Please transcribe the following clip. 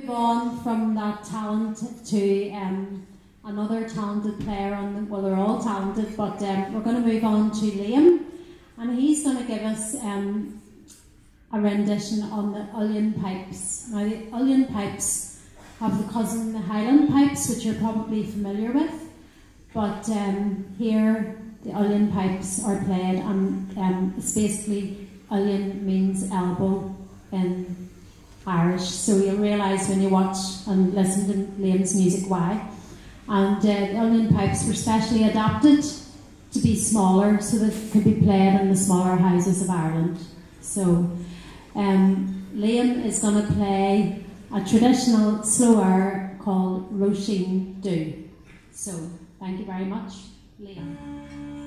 move on from that talent to another talented player well, they're all talented, but we're going to move on to Liam, and he's going to give us a rendition on the Uilleann pipes. Now the Uilleann pipes have the cousin, the Highland pipes, which you're probably familiar with, but here the Uilleann pipes are played, and it's basically, Uilleann means elbow in Irish, so you'll realise when you watch and listen to Liam's music why. And the Uilleann pipes were specially adapted to be smaller so that it could be played in the smaller houses of Ireland. So Liam is going to play a traditional slow air called Róisín Dubh. So thank you very much, Liam.